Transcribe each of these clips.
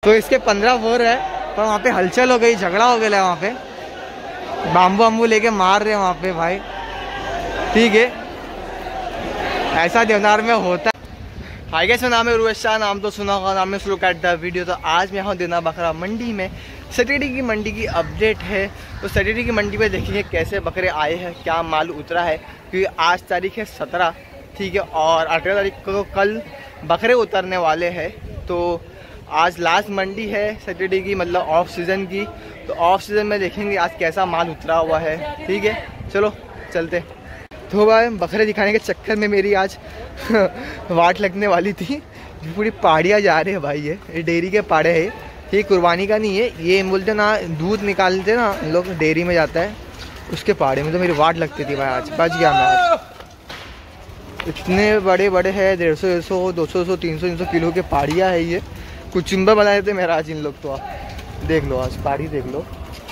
तो इसके 15 फ्लोर है, पर वहाँ पे हलचल हो गई, झगड़ा हो गया वहाँ पे, बाम्बू वाम्बू लेके मार रहे हैं वहाँ पे भाई। ठीक है, ऐसा देवनार में होता है। हाय गाइस, नाम है रुवेश शाह, नाम तो सुना होगा, नाम है शुरू कर द वीडियो। तो आज मैं यहाँ देना बकरा मंडी में, सैटरडे की मंडी की अपडेट है। तो सैटरडे की मंडी में देखेंगे कैसे बकरे आए हैं, क्या माल उतरा है, क्योंकि आज तारीख है 17, ठीक है, और 18 तारीख को कल बकरे उतरने वाले हैं। तो आज लास्ट मंडी है सैटरडे की, मतलब ऑफ सीज़न की। तो ऑफ सीज़न में देखेंगे आज कैसा माल उतरा हुआ है। ठीक है, चलो चलते। तो भाई बकरे दिखाने के चक्कर में मेरी आज वाट लगने वाली थी। पूरी पहाड़ियाँ जा रहे हैं भाई, ये डेयरी के पाड़े हैं, ये कुर्बानी का नहीं है। ये बोलते ना दूध निकालते ना लोग, डेयरी में जाता है उसके पाड़े में। तो मेरी वाट लगती थी भाई, आज बच गया मैं। आज इतने बड़े बड़े हैं, 150, 200, 300 किलो के पहाड़ियाँ है ये। कुछ चुम्बर बनाए थे मेरा आज इन लोग। तो आप देख लो, आज पहाड़ी देख लो,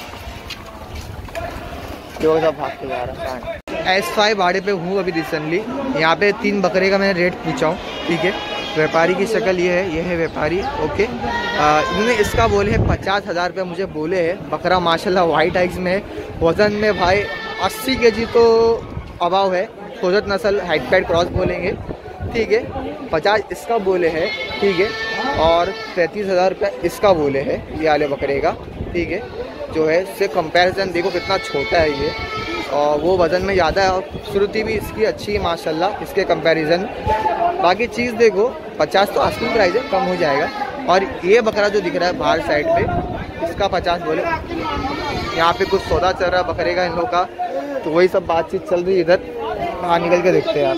जो सब भाग के जा रहा है। S5 भाड़े पे हूँ अभी रिसेंटली। यहाँ पे 3 बकरे का मैंने रेट पूछा हूँ। ठीक है, व्यापारी की शक्ल ये है व्यापारी। ओके, इन्होंने इसका बोले है 50,000 रुपये मुझे बोले है। बकरा माशाल्लाह वाइट आइज में है, वज़न में भाई 80 kg तो अभाव है। खोजत नस्ल हाइट पैड क्रॉस बोलेंगे। ठीक है, 50 इसका बोले है। ठीक है, और 33,000 रुपये इसका बोले है ये वाले बकरे का। ठीक है, जो है इससे कंपैरिजन देखो कितना छोटा है ये, और वो वज़न में ज़्यादा है, और खूबसूरती भी इसकी अच्छी है माशाल्लाह इसके कंपैरिजन। बाकी चीज़ देखो 50 तो आस्किंग प्राइस है, कम हो जाएगा। और ये बकरा जो दिख रहा है बाहर साइड पे, इसका 50 बोले। यहाँ पे कुछ सौदा चल रहा है बकरे का इन लोग का, तो वही सब बातचीत चल रही है इधर। बाहर निकल के देखते हैं आप।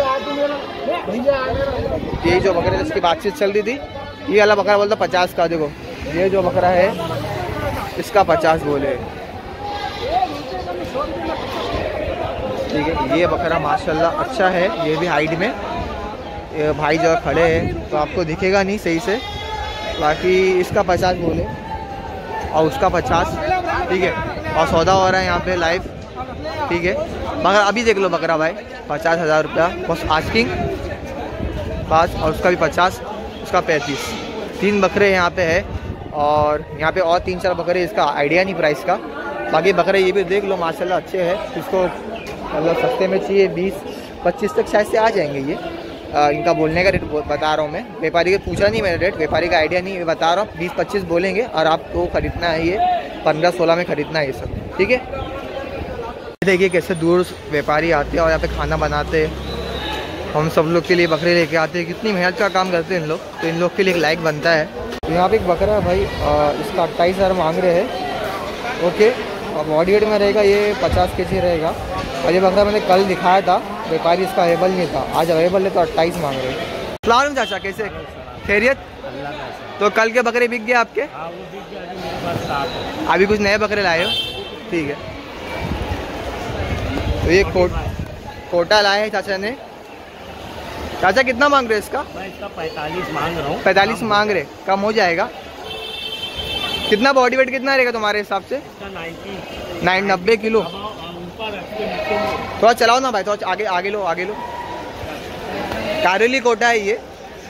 ये जो बकरे इसकी बातचीत चल रही थी, ये वाला बकरा बोलता 50 का। देखो ये जो बकरा है इसका 50 बोले। ठीक है, ये बकरा माशाल्लाह अच्छा है, ये भी हाइट में। ये भाई जो खड़े हैं तो आपको दिखेगा नहीं सही से, बाकी इसका 50 बोले और उसका 50। ठीक है, और सौदा हो रहा है यहाँ पे लाइव। ठीक है, मगर अभी देख लो बकरा भाई 50,000 रुपया बस आस्किंग पास, और उसका भी 50, उसका 35। 3 बकरे यहाँ पे है, और यहाँ पे और 3-4 बकरे, इसका आइडिया नहीं प्राइस का। बाकी बकरे ये भी देख लो माशाल्लाह अच्छे हैं। इसको मतलब सस्ते में चाहिए 20-25 तक शायद से आ जाएंगे ये। इनका बोलने का रेट बता रहा हूँ मैं, व्यापारी के पूछा नहीं मैंने रेट, व्यापारी का आइडिया नहीं, बता रहा हूँ 20-25 बोलेंगे। और आपको ख़रीदना है ये 15-16 में ख़रीदना है ये सब। ठीक है, देखिए कैसे दूर व्यापारी आते हैं और यहाँ पे खाना बनाते हैं। हम सब लोग के लिए बकरे लेके आते हैं, कितनी मेहनत का काम करते हैं इन लोग। तो इन लोग के लिए एक लाइक बनता है। तो यहाँ पे एक बकरा है भाई, इसका 28,000 मांग रहे हैं। ओके, और बॉडी वेट में रहेगा ये 50 kg रहेगा। और ये बकरा मैंने कल दिखाया था, व्यापारी इसका अवेलेबल नहीं था, आज अवेलेबल है तो 28 मांग रहे हैं। सलाम चाचा, कैसे खैरियत? तो कल के बकरे बिक गए आपके? अभी कुछ नए बकरे लाए हो? ठीक है, तो ये कोटा लाए हैं चाचा ने। चाचा कितना मांग रहे हैं इसका? मैं इसका 45 मांग रहा हूँ। 45 मांग रहे, कम हो जाएगा। कितना बॉडी वेट कितना रहेगा तुम्हारे हिसाब से? 90 किलो। थोड़ा चलाओ ना भाई, थोड़ा आगे लो, आगे लो। कारेली कोटा है ये।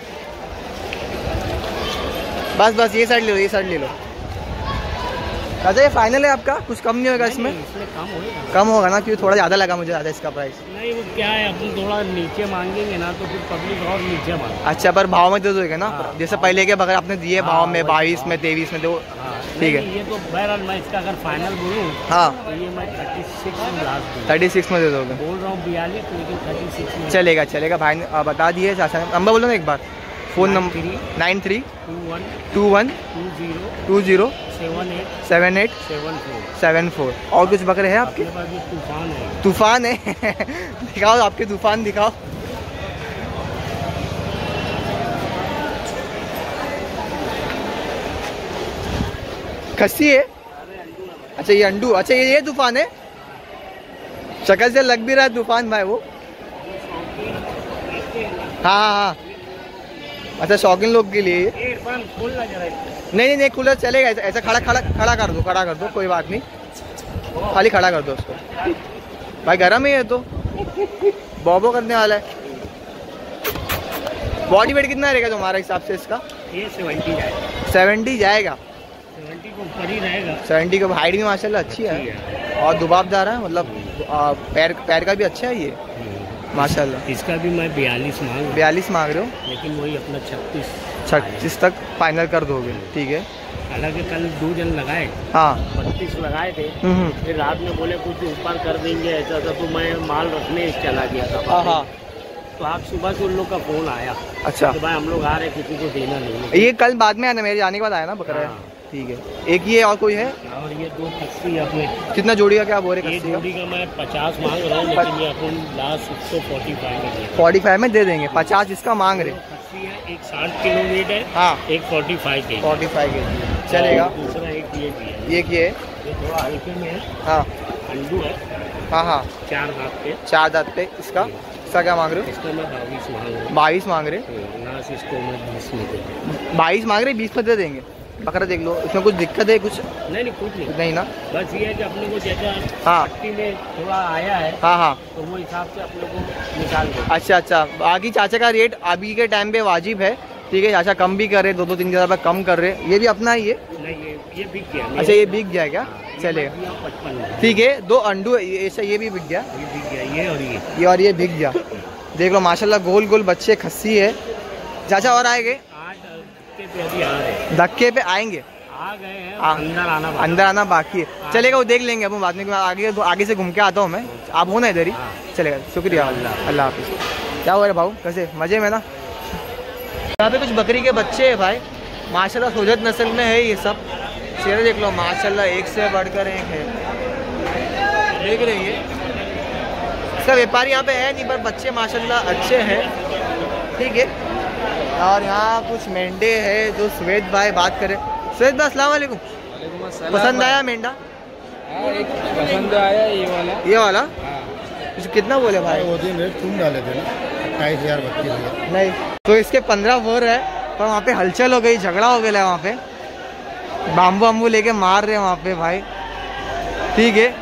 बस ये साइड ले लो, ये साइड ले लो। अच्छा ये फाइनल है आपका? कुछ कम नहीं होगा इसमें? कम होगा ना, क्योंकि थोड़ा ज़्यादा लगा मुझे, ज़्यादा इसका प्राइस। नहीं, वो क्या है, अपन थोड़ा नीचे मांगेंगे ना तो फिर पब्लिक और नीचे मांगे। अच्छा, पर भाव में दे दोगे ना? जैसे पहले के बगैर आपने दिए भाव में 22 में 23 में दो। ठीक है, ये तो बहरहाल मैं इसका अगर फाइनल बोलूँ हाँ तो ये मैं 36 में लास्ट 36 में दे दोगे? बोल रहा हूँ 42, लेकिन 36 में चलेगा भाई ने बता दिए चाचा ने। नंबर बोलो ना एक बार, फ़ोन नंबर 9321 20 7874। और कुछ बकरे हैं आपके? तूफान है दिखाओ आपके तूफान दिखाओ। खस्सी है? अच्छा ये अंडू, अच्छा ये तूफान है, शक्ल से लग भी रहा है तूफान भाई वो। हाँ, अच्छा शौकीन लोग के लिए। नहीं कूलर चलेगा, ऐसा खड़ा कर दो, कोई बात नहीं, खाली खड़ा कर दो उसको भाई, गर्म ही है तो बॉबो करने वाला है। बॉडी वेट कितना रहेगा तुम्हारे हिसाब से इसका? ये 70 जाएगा। 70 जाएगा, 70 को ऊपर ही रहेगा। 70 का हाइट भी माशाल्लाह अच्छी है और दुबाबदार है, मतलब पैर का भी अच्छा है ये माशाल्लाह। इसका भी मैं 42 मांग 42 मांग रहे हो, लेकिन वही अपना 36 तक फाइनल कर दोगे, ठीक है। हालांकि कल 2 जन लगाए, हाँ 32 लगाए थे, फिर रात में बोले कुछ ऊपर कर देंगे ऐसा था, तो मैं माल रखने चला गया था। हाँ तो आज सुबह से उन लोग का फोन आया, अच्छा तो भाई हम लोग आ रहे, किसी को देना नहीं। ये कल बाद में आना, मेरे जाने के बाद आया ना बकरा, ठीक है। एक ये और कोई है, और ये 2 खस्सी अपने। कितना जोड़ी का क्या बोल रहे? ये जोड़ी का मैं 50 मांग रहा हूँ, लेकिन ये अपन लास्ट 145 में दे 45 में दे देंगे, 50 इसका मांग रहे। खस्सी है, एक 60 किलो वेट है, हाँ एक 45 के 45 के चलेगा। दूसरा एक ये भी है, ये ये थोड़ा हल्के में है। हाँ अंडू है, हाँ 4 दांत पे, 4 दांत पे। इसका क्या मांग रहे हो? इसका मैं 22 मांग रहा हूँ। 22 मांग रहे, लास्ट इसको मैं 20 में दे दूँ। 22 मांग रहे, 20 में दे देंगे। बकरा देख लो, इसमें कुछ दिक्कत है? कुछ नहीं कुछ नहीं ना, बस ये है कि अपने को जैसा हाँ पट्टी में थोड़ा आया है, हाँ तो वो हिसाब से अपने को निकाल दो। अच्छा। बाकी चाचा का रेट अभी के टाइम पे वाजिब है, ठीक है। चाचा कम भी कर रहे, 2-3 हज़ार रुपये कम कर रहे। ये भी अपना ही है? नहीं ये बिक गया। अच्छा ये बिक गया क्या? चलेगा, 55, ठीक है। 2 अंडू ऐसा, ये भी बिक गया, ये बिक गया, ये और ये बिक गया। देख लो माशाल्लाह, गोल गोल बच्चे खस्सी है। चाचा और आएंगे? 8 पे अभी आ रहे, धक्के पे आएंगे, आ गए हैं, अंदर आना बाकी है। चलेगा, वो देख लेंगे अपन बाद में, आगे से घूम के आता हूँ मैं, आप हो ना इधर ही। चलेगा, शुक्रिया, अल्लाह हाफिज़। क्या हो रहा है भाऊ, कैसे मज़े में ना? यहाँ पे कुछ बकरी के बच्चे हैं भाई, माशाल्लाह सोजत नस्ल में है ये सब। चेहरे देख लो माशाल्लाह, एक से बढ़कर एक है, देख रहे हैं। इसका व्यापारी यहाँ पे है नहीं, पर बच्चे माशाल्लाह अच्छे हैं, ठीक है। और यहाँ कुछ मेंढे है जो स्वेद भाई बात करें। स्वेद भाई अस्सलाम वालेकुम। पसंद आया मेंढा? एक पसंद आया ये वाला कितना बोले भाई? वो दिन रेट तुम डाले थे ना, 28,000 32,000। नहीं तो इसके 15 बोर है, पर वहाँ पे हलचल हो गई, झगड़ा हो गया वहाँ पे, बाम्बू लेके मार रहे हैं वहाँ पे भाई, ठीक है।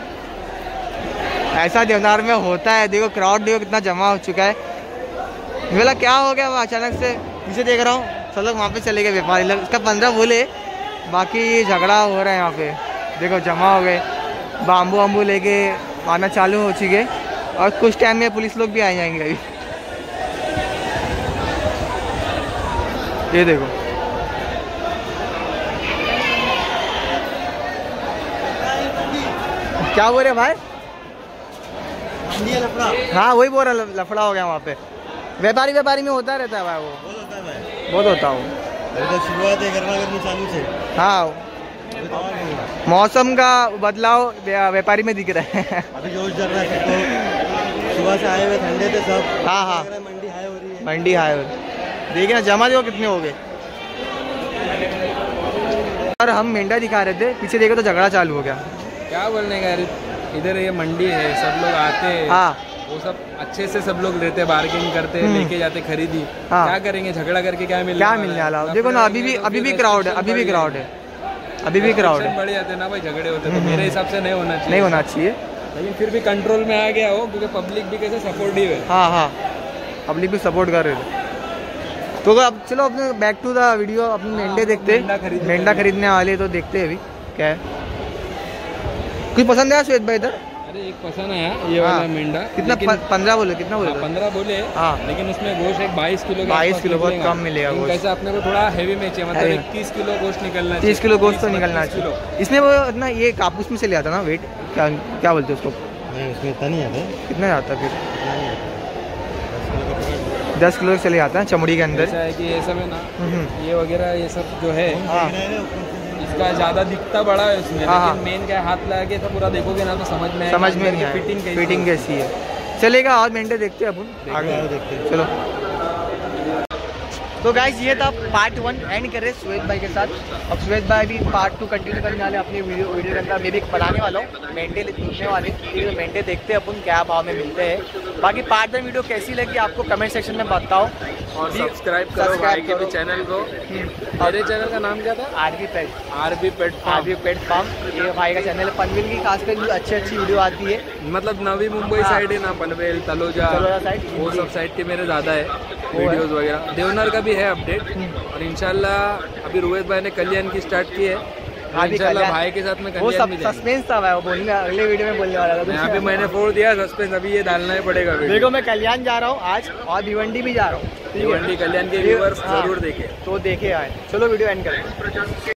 ऐसा देवनार में होता है, देखो क्राउड देखो कितना जमा हो चुका है। बोला क्या हो गया, वो अचानक से नीचे देख रहा हूँ, सब लोग वहाँ पे चले गए व्यापारी लोग। इसका 15 बोले, बाकी झगड़ा हो रहा है यहाँ पे, देखो जमा हो गए, बाम्बू लेके आना चालू हो चुके, और कुछ टाइम में पुलिस लोग भी आ जाएंगे अभी। ये देखो क्या बोल रहे भाई? हाँ वही बोल रहा, लफड़ा हो गया वहाँ पे। व्यापारी में होता रहता है भाई, वो बहुत होता है वो। शुरुआत है गर्मा गर्मी चालू से। हाँ मौसम का बदलाव व्यापारी में दिख रहा है। अभी जोश चल रहा है, तो सुबह से आए हुए ठंडे थे सब। हाँ मंडी हाई हो रही है, मंडी हाई हो रही है। देखिए ना जमा देखो कितने हो गए। और हम मेंढा दिखा रहे थे, पीछे देखो तो झगड़ा चालू हो गया। क्या बोलने का, इधर ये मंडी है, सब लोग आते हैं, हाँ वो सब अच्छे से सब लोग लेते, बार्गेनिंग करते, लेके जाते खरीदी। हाँ। क्या करेंगे, झगड़ा करके क्या मिलने वाला? देखो ना अभी भी क्राउड है, अभी भी क्राउड है। बढ़ जाते ना भाई, झगड़े होते तो मेरे हिसाब से नहीं होना चाहिए, लेकिन फिर भी कंट्रोल में आ गया हो, क्योंकि पब्लिक भी कैसे सपोर्टिव है। हाँ पब्लिक भी सपोर्ट कर रहे थे। तो अब चलो अपने बैक टू द वीडियो, अपने मेंढे देखते, मेंढा खरीदने वाले तो देखते हैं अभी क्या है। कुछ पसंद है श्वेत भाई इधर? अरे एक पसंद आया ये वाला मेंढा। कितना? 15 बोले? कितना बोले? 15 बोले। हाँ लेकिन उसमें गोश्त एक 22 किलो, 22 किलो बहुत कम मिलेगा गोश्त। कैसे अपने को थोड़ा हैवी में चाहिए, मतलब 30 किलो गोश्त निकलना चाहिए। 30 किलो गोश्त तो निकलना चाहिए। इसमें वो इतना ये कापूस में से ले आता ना वेट, क्या बोलते हैं उसको? उसमें इतना नहीं आता। कितना जाता फिर? 10 किलो चले जाता है चमड़ी के अंदर। ऐसा है कि ये सब है ना, ये वगैरह ये सब जो है, इसका ज़्यादा दिखता बड़ा है उसमें, लेकिन मेन क्या हाथ लगा के तो पूरा देखोगे ना तो समझ में नहीं आएगा फिटिंग कैसी है। चलेगा और मेंढे देखते हैं अपन आगे देखते हैं, चलो। तो गाइस ये था पार्ट 1 एंड कर रहे श्वेत भाई के साथ। अब श्वेत भाई भी पार्ट 2 कंटिन्यू करने वाले अपनी वीडियो के अंदर। मैं भी बनाने वाला हूँ मेंढे पूछने वाले, तो मेंढे देखते हैं अपन क्या भाव में मिलते हैं। बाकी पार्ट 1 वीडियो कैसी लगी आपको कमेंट सेक्शन में बताओ, और सब्सक्राइब करो भाई के भी चैनल को। मेरे चैनल का नाम क्या था? RB pet farm. ये भाई का चैनल है, पनवेल की खासकर अच्छी वीडियो आती है, मतलब नवी मुंबई साइड है ना, पनवेल तलोजा साइड, वो सब साइड के मेरे ज़्यादा है वीडियोस वगैरह। देवनार का भी भी है अपडेट। और इंशाल्लाह अभी रोहित भाई ने कल्याण की स्टार्ट की है, इंशाल्लाह भाई के साथ में वो कल्याण भी जाएंगे। सस्पेंस था भाई, वो बोलने अगले वीडियो में बोलने वाला था। यहाँ पे मैंने फोड़ दिया सस्पेंस, अभी ये डालना ही पड़ेगा वीडियो। देखो मैं कल्याण जा रहा हूँ आज और भिवंडी भी जा रहा हूँ, भिवंडी कल्याण के व्यूअर्स जरूर देखें। तो देखे आए। चलो वीडियो एंड करें।